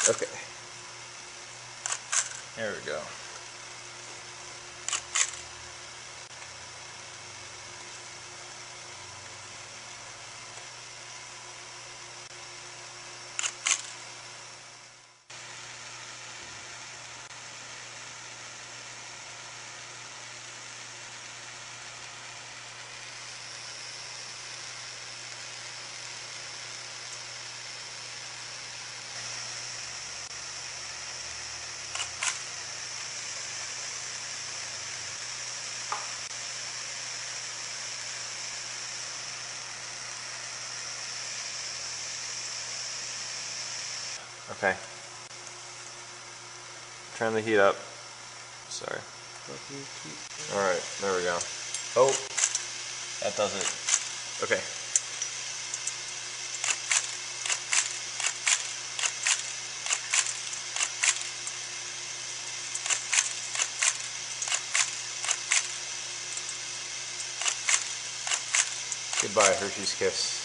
Okay. There we go. Okay. Turn the heat up. Sorry. Alright, there we go. Oh, that does it. Okay. Goodbye, Hershey's Kiss.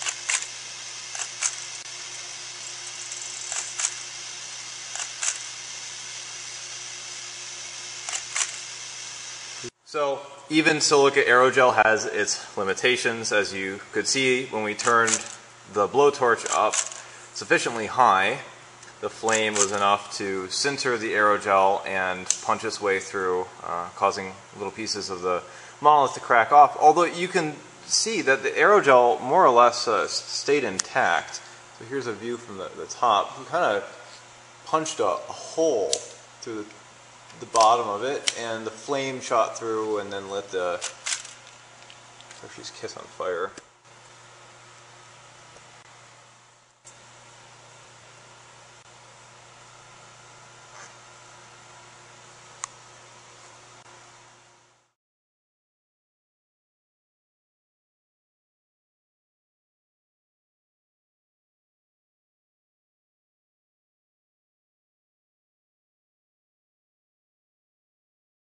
So, even silica aerogel has its limitations. As you could see, when we turned the blowtorch up sufficiently high, the flame was enough to sinter the aerogel and punch its way through, causing little pieces of the monolith to crack off. Although you can see that the aerogel more or less stayed intact. So here's a view from the top. We kind of punched a hole through the bottom of it, and the flame shot through and then lit the Hershey's Kiss on fire.